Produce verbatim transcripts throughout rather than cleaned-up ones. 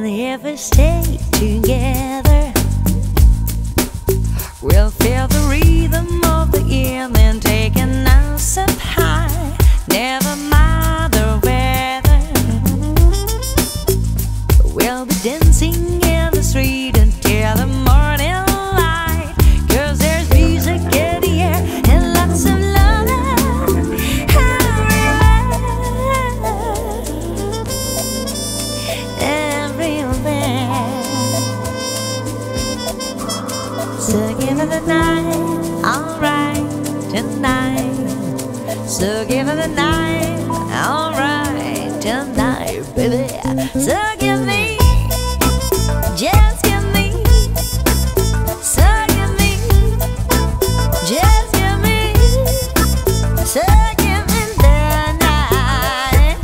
And if we stay together, we'll feel the rhythm of the evening taking us up high. Never mind the weather, we'll be dancing in the street until the morning light. 'Cause there's music in the air and lots of love everywhere. So give it the night, alright, tonight. So give it the night, alright, tonight, baby. So give me, just give me, so give me, just give me, so give me the night.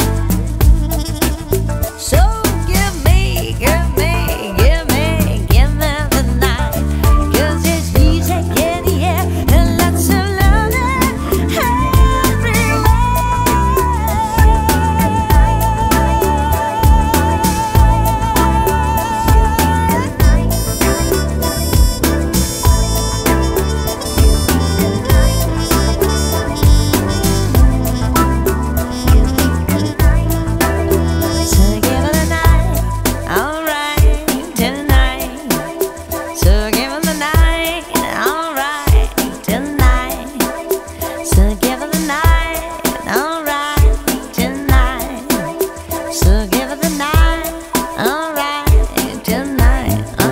So give me, give me, give me, give me the night. 'Cause there's music in the air and lots of love everywhere. So give it the night, alright, tonight. So give it the night, alright, tonight. So give it the night, alright, tonight. So give it the night, alright, tonight. Uh.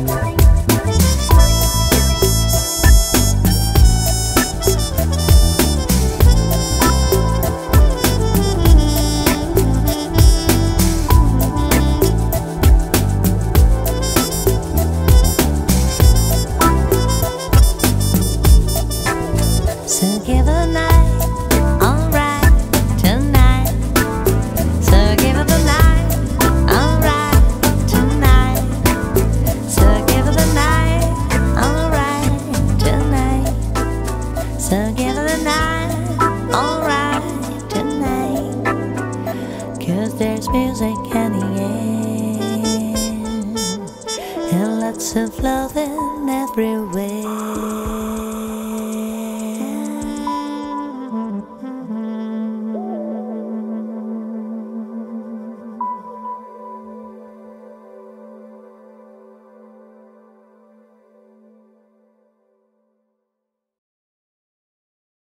So give it the night, alright, tonight. So give it the night, alright, tonight. So give it the night, alright, tonight. So give it the night, alright, tonight. 'Cause there's music in the air and lots of loving everywhere.